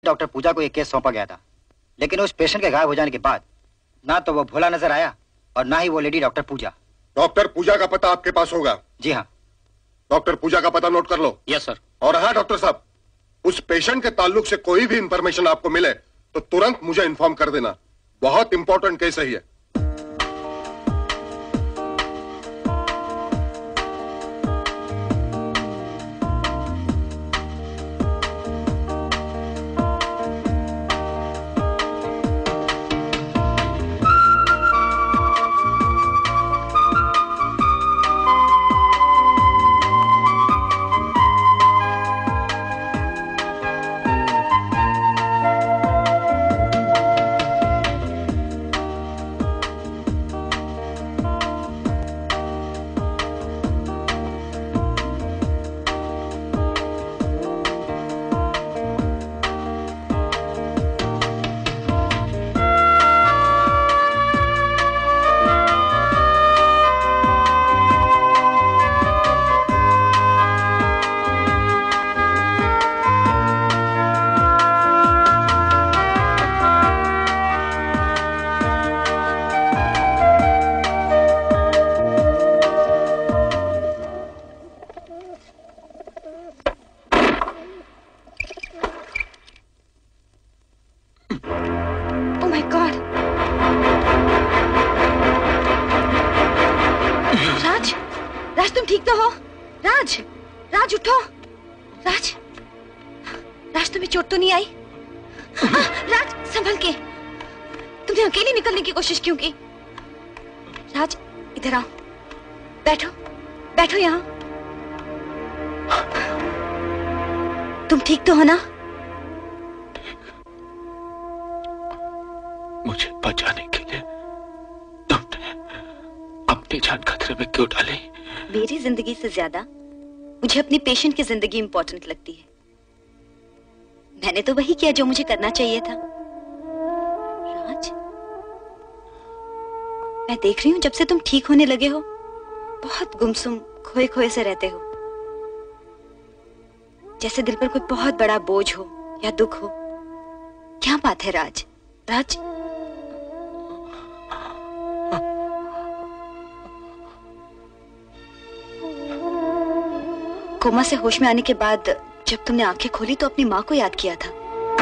Doctor पूजा को एक case सौंपा गया था, लेकिन उस पेशेंट के गायब हो जाने के बाद ना तो वो भोला नजर आया और ना ही वो lady doctor Pooja. Doctor Pooja का पता आपके पास होगा? जी हाँ। डॉक्टर पूजा का पता नोट कर लो। Yes sir. और हाँ डॉक्टर साहब, उस पेशेंट के ताल्लुक से कोई भी इंफॉर्मेशन आपको मिले तो तुरंत मुझे इन्फॉर्म कर देना। बहुत इंपॉर्टेंट केस है ये। कोशिश क्यों की? राज इधर आओ, बैठो बैठो यहाँ। तुम ठीक तो हो ना? मुझे बचाने के लिए तुमने अपनी जान खतरे में क्यों डाली? मेरी जिंदगी से ज्यादा मुझे अपनी पेशेंट की जिंदगी इंपॉर्टेंट लगती है। मैंने तो वही किया जो मुझे करना चाहिए था। राज, मैं देख रही हूँ जब से तुम ठीक होने लगे हो बहुत गुमसुम खोए खोए से रहते हो, जैसे दिल पर कोई बहुत बड़ा बोझ हो या दुख हो। क्या बात है राज? राज, कोमा से होश में आने के बाद जब तुमने आंखें खोली तो अपनी माँ को याद किया था।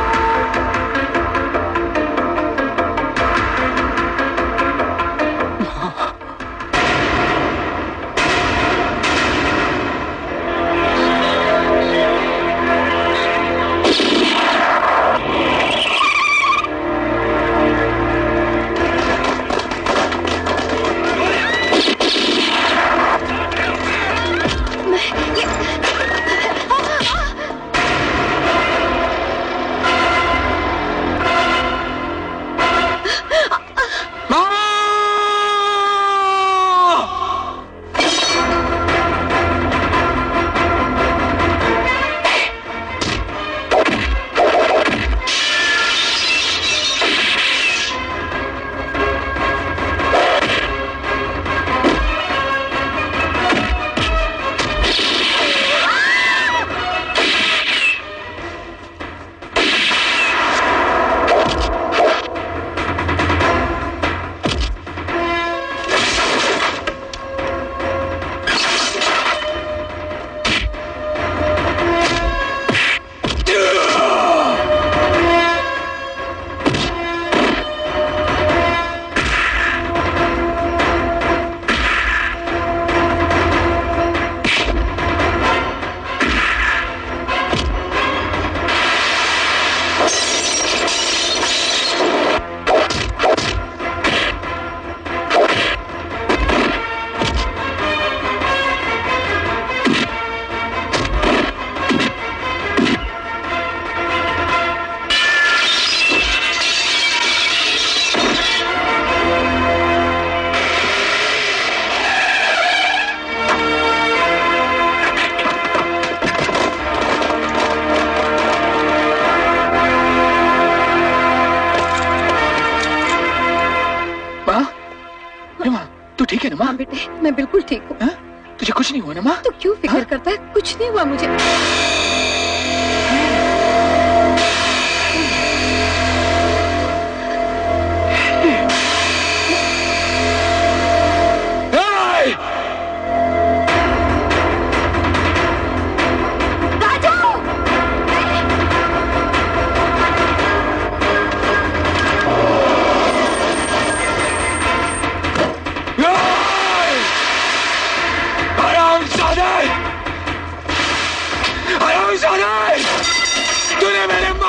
मैं बिल्कुल ठीक हूँ। तुझे कुछ नहीं हुआ ना माँ? तू क्यों फिक्र करता है? कुछ नहीं हुआ मुझे।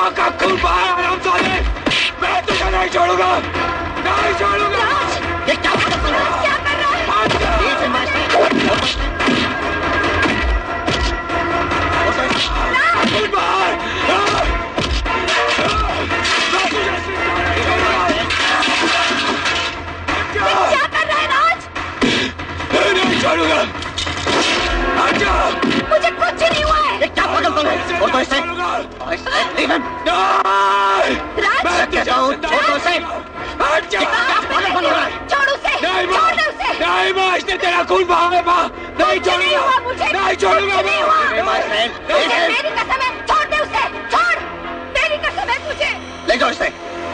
माँ का खून बहा हरामजादे, मैं तुझे नहीं छोड़ूंगा, नहीं छोड़ूंगा। ये क्या कर रहा है? खून बहा, क्या कर रहा है राज? नहीं छोड़ूंगा। मुझे कुछ नहीं हुआ है। ये क्या पागल तुम है? और तो इसे राज, क्या जाऊँ? छोड़ दो इसे। क्या पागल बन रहा है? छोड़ उसे, छोड़ दे उसे। नहीं माँ, इसने तेरा खून बहा है माँ, नहीं छोड़ूंगा, नहीं छोड़ूंगा माँ। मेरी कसम है, छोड़ दे उसे, छोड़, मेरी कसम है तुझे। ले जाओ इसे।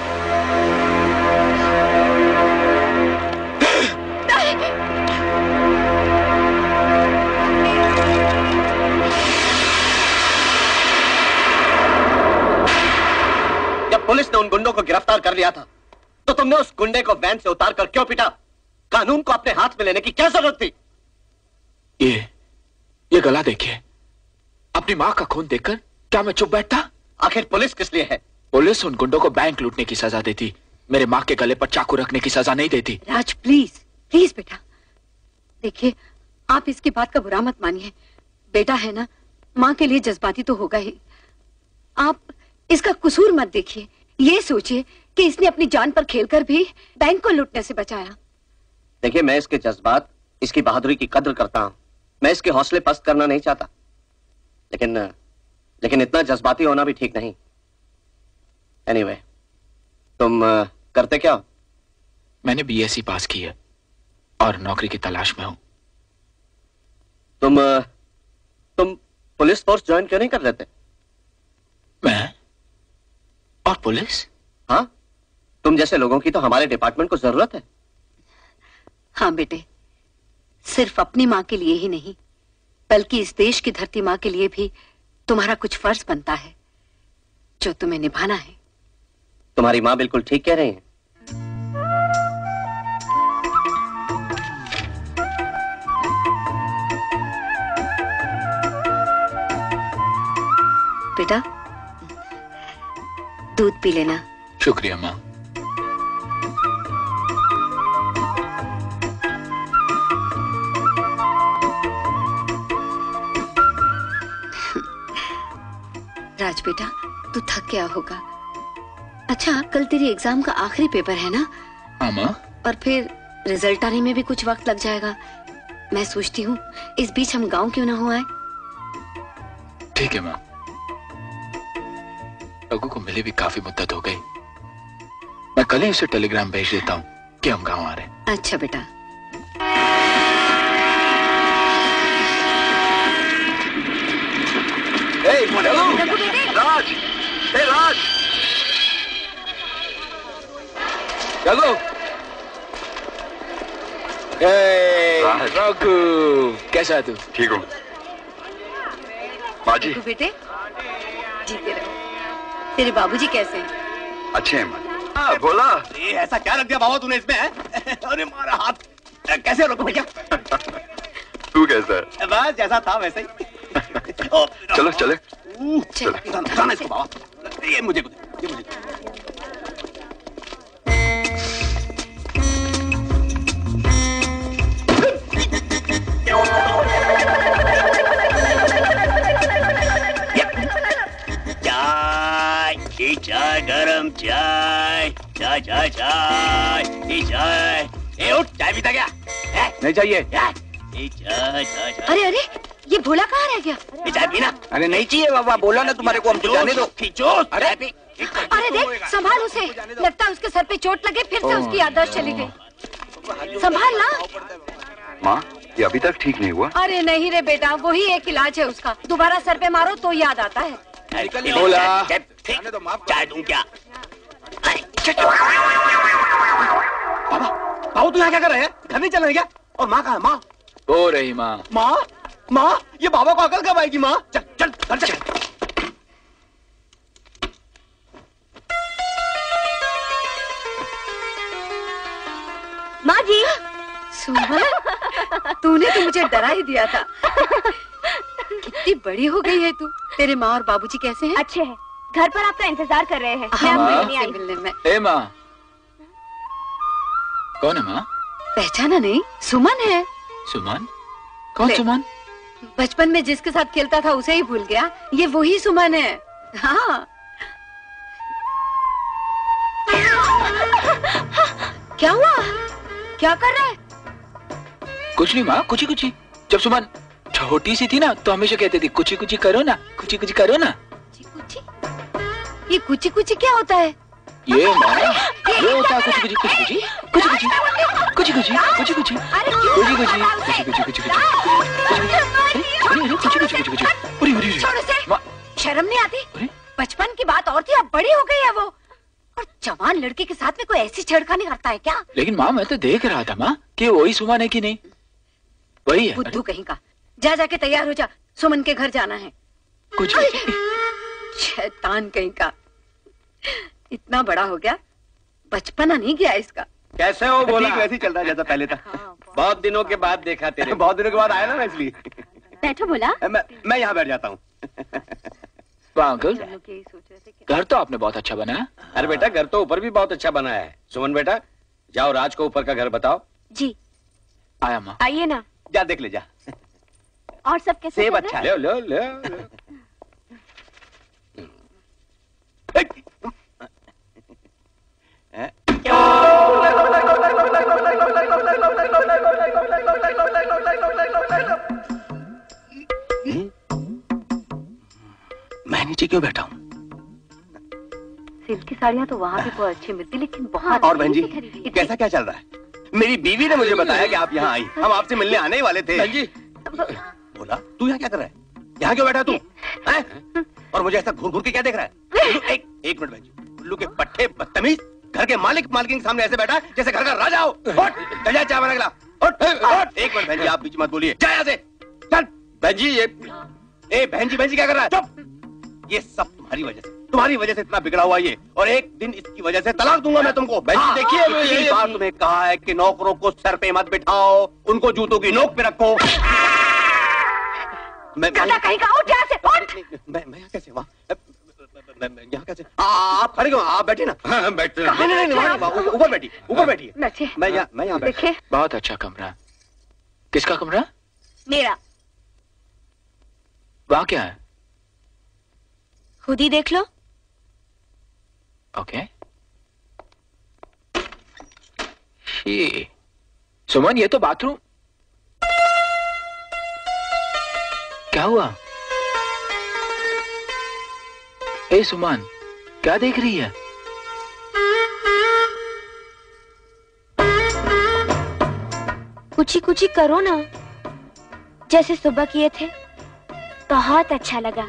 जब पुलिस ने उन गुंडों को गिरफ्तार कर लिया था तो तुमने उस गुंडे को वैन से उतारकर क्यों पीटा? कानून को अपने हाथ में लेने की क्या जरूरत थी? ये गला देखिए, अपनी माँ का खून देखकर क्या मैं चुप बैठता? आखिर पुलिस किस लिए है? पुलिस उन गुंडों को बैंक लूटने की सजा देती, मेरे माँ के गले पर चाकू रखने की सजा नहीं देती। राज प्लीज प्लीज बेटा, देखिए आप इसकी बात का बुरा मत मानिए, बेटा है ना, माँ के लिए जज्बाती तो होगा ही। आप इसका कसूर मत देखिए, ये सोचिए कि इसने अपनी जान पर खेलकर भी बैंक को लूटने से बचाया। देखिए, मैं इसके जज्बात, इसकी बहादुरी की कद्र करता हूँ, मैं इसके हौसले पस्त करना नहीं चाहता, लेकिन इतना जज्बाती होना भी ठीक नहीं। एनीवे, तुम करते क्या हो? मैंने बीएससी पास की है और नौकरी की तलाश में हूं। तुम पुलिस फोर्स ज्वाइन क्यों नहीं कर लेते? मैं और पुलिस? हाँ, तुम जैसे लोगों की तो हमारे डिपार्टमेंट को जरूरत है। हाँ बेटे, सिर्फ अपनी माँ के लिए ही नहीं बल्कि इस देश की धरती माँ के लिए भी तुम्हारा कुछ फर्ज बनता है जो तुम्हें निभाना है। तुम्हारी माँ बिल्कुल ठीक कह रही है। बेटा दूध पी लेना। शुक्रिया माँ। राज बेटा, तू थक गया होगा। अच्छा, कल तेरी एग्जाम का आखिरी पेपर है ना? हाँ माँ। और फिर रिजल्ट आने में भी कुछ वक्त लग जाएगा। मैं सोचती हूँ इस बीच हम गांव क्यों ना हो आए। ठीक है माँ। रघु को मिले भी काफी मुद्दत हो गई, मैं कल ही उसे टेलीग्राम भेज देता हूँ कि हम गांव आ रहे हैं। अच्छा बेटा। राज, राज, रघु, रघु, कैसा है तू? ठीक हूँ माँ जी। तू बेटे जीते रहो। तेरे बाबूजी कैसे हैं? अच्छे हैं माँ। बोला ये ऐसा क्या रख दिया बाबा तूने इसमें? अरे मारा हाथ, कैसे रोको भैया? तू कैसा है? बस जैसा था वैसे ही। चलो चले। चलो इसको बाबा, ये मुझे चाय, गरम चाय, चाय चाय चाय, ये चाय, ये उठ, चाय पीता क्या? नहीं चाहिए। ये चाय चाय चाय। अरे अरे, ये भोला कहाँ रह गया? ये चाय पीना। अरे नहीं चाहिए बाबा, बोला ना तुम्हारे को, हमको जाने दो। खींचो, चाय पी। अरे देख, संभाल उसे, लगता है उसके सर पे चोट लगे, फिर से उसकी याददाश्त चली गई। संभाल ना। माँ, ये अभी तक ठीक नहीं हुआ? अरे नहीं रे बेटा, वही एक इलाज है उसका, दोबारा सर पे मारो तो याद आता है। बोला चाय दूं क्या? बाबा, बाबू तू यहाँ क्या कर रहे हैं? घर नहीं चल रहे क्या? और माँ कहाँ है? माँ हो रही माँ। माँ माँ, ये बाबा को अकल कब आएगी? माँ चल चल घर चल। माँ जी। सुमन, तूने तो मुझे डरा ही दिया था। कितनी बड़ी हो गई है तू। तेरे माँ और बाबूजी कैसे हैं? अच्छे हैं, घर पर आपका इंतजार कर रहे हैं। मैं हाँ, आपसे नहीं आई। मिलने में। ए माँ, कौन है माँ? पहचाना नहीं? सुमन है। सुमन? कौन ले। सुमन? बचपन में जिसके साथ खेलता था उसे ही भूल गया। ये वही सुमन है। हाँ। क्या हुआ? क्या कर रहा है? कुछ नहीं माँ, कुछ ही। जब सुमन छोटी सी थी ना तो हमेशा कहती थी कुछ ही करो ना, कुछ ही करो ना। कुची? ये कुची क्या होता है? ये माँ, ये होता है कुछ ही छोड़ उसे। शर्म नहीं आती? बचपन की बात और थी, अब बड़ी हो गई है वो। और जवान लड़के के साथ में कोई ऐसी छेड़खानी करता है क्या? लेकिन माँ मैं तो देख रहा था माँ कि वही सुमन है कि नहीं। वही है। बुद्धू कहीं का। जाके तैयार हो जा, सुमन के घर जाना है। कुछ शैतान कहीं का। इतना बड़ा हो गया, बचपना नहीं गया इसका। कैसे हो? बोला ठीक वैसे ही चल रहा है जैसा पहले था। बहुत दिनों के बाद देखा तेरे। बहुत दिनों के बाद आया ना मैं, इसलिए। बैठो बोला। मैं यहाँ बैठ जाता हूँ। वाह अंकल, घर तो आपने बहुत अच्छा बनाया। अरे बेटा घर तो ऊपर भी बहुत अच्छा बना है। सुमन बेटा जाओ राज को ऊपर का घर बताओ। जी आया माँ। आइए ना। जा देख ले जा। और सब कैसे सेब चल रहा अच्छा है? है। ले। मैं नीचे क्यों बैठा हूँ? सिल्क की साड़ियाँ तो वहाँ भी बहुत अच्छी मिलती, लेकिन बहुत और बहन जी कैसा क्या चल रहा है? मेरी बीवी ने मुझे बताया कि आप यहाँ आई। हम आपसे मिलने आने ही वाले थे। बहन जी बोला तू यहाँ क्या कर रहा है? यहाँ क्यों बैठा तू? हैं? और मुझे ऐसा घूर के क्या देख रहा है? एक मिनट बहन जी, उल्लू के पट्टे बदतमीज, घर के मालिक के सामने ऐसे बैठा जैसे घर का राजा हो। उठ, जा चाय बना के ला। उठ। एक मिनट बहन जी, आप बीच मत बोलिए। जा यहाँ से, चल। बहन जी ये बहन जी क्या कर रहा है? चुप। ये सब तुम्हारी वजह से इतना बिगड़ा हुआ ये, और एक दिन इसकी वजह से तलाक दूंगा मैं तुमको। बहन जी देखिए कितनी बार तुम्हें कहा है कि नौकरों को सर पे मत बिठाओ, उनको जूतों की नोक पे रखो। मैं कहीं का उठ यहाँ से, उठ। मैं यहाँ कैसे? मैं यहाँ कैसे? आप खड़े क्यों? आप बैठे ना। बैठे नहीं, ऊपर बैठिए। बैठे। मैं यहाँ बैठे। बहुत अच्छा कमरा। किसका कमरा? मेरा। वहाँ क्या है? खुद ही देख लो। ओके। सुमन ये तो बाथरूम। क्या हुआ? ए सुमन क्या देख रही है? कुची करो ना, जैसे सुबह किए थे। बहुत अच्छा लगा।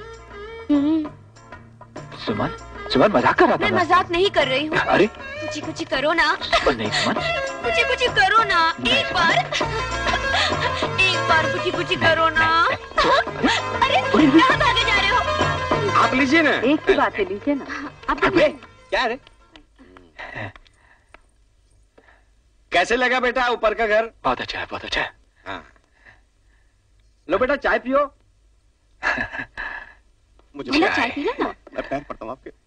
सुमन मजाक कर रहा था। मैं मजाक नहीं कर रही हूँ। अरे कुची करो ना। नहीं सुमन, कुची करो ना। एक बार कुची करो ना। अरे कहाँ भागे जा रहे हो? आप लीजिए ना। एक ही बात है, लीजिए ना। आप क्या है? कैसे लगा बेटा ऊपर का घर? बहुत अच्छा है, बहुत अच्छा है। हाँ। लो बेटा चाय पियो। मुझे चाय पी लो ना। मैं पैर पड़ता हूँ आपके।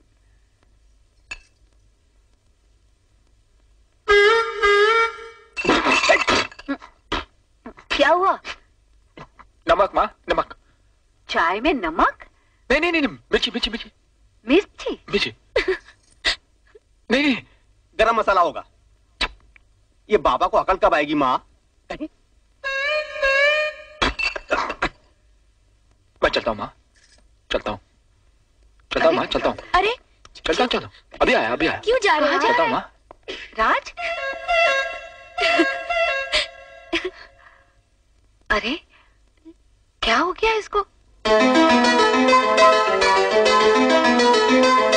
क्या हुआ? नमक माँ, नमक। चाय में नमक? नहीं, मिर्ची। मिर्ची? नहीं। गरम मसाला होगा। ये बाबा को अकल कब आएगी माँ? मैं चलता हूँ माँ, चलता हूँ माँ। अरे चलता हूँ। अभी आया। क्यों जा रहे हो? चलता हूँ माँ। राज? अरे क्या हो गया इसको?